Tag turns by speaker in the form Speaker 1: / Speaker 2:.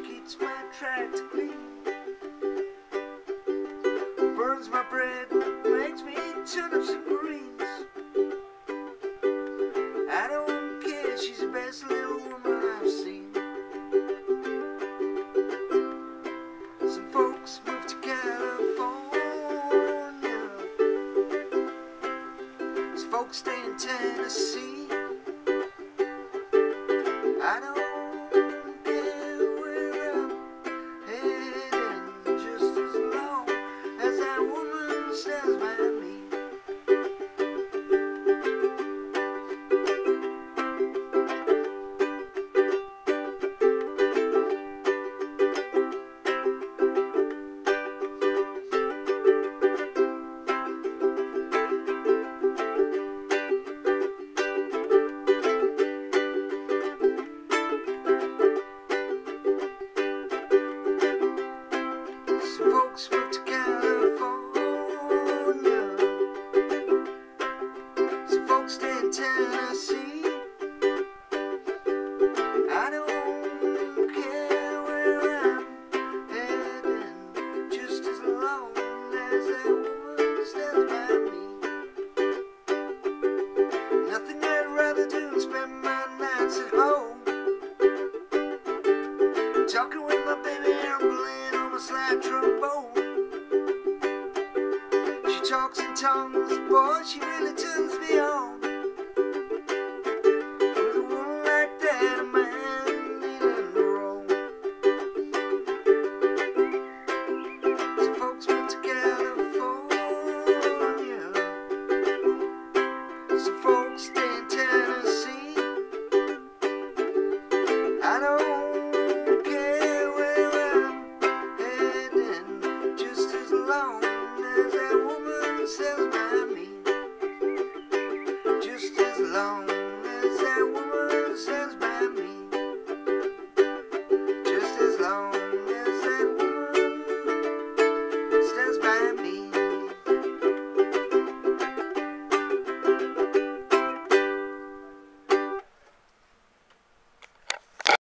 Speaker 1: keeps my track to clean, burns my bread, makes me turnips and greens. I don't care, she's the best little woman I've seen. Some folks moved to California, some folks stay in Tennessee. I don't care where I'm heading, just as long as that woman stands by me. Some folks moved to California, some folks stay in Tennessee. I don't care where I'm heading, just as long as that woman stands by me. Nothing I'd rather do than spend my nights at home, talking with my baby and playing on my slide trombone. She talks in tongues, boy, she really turns me on.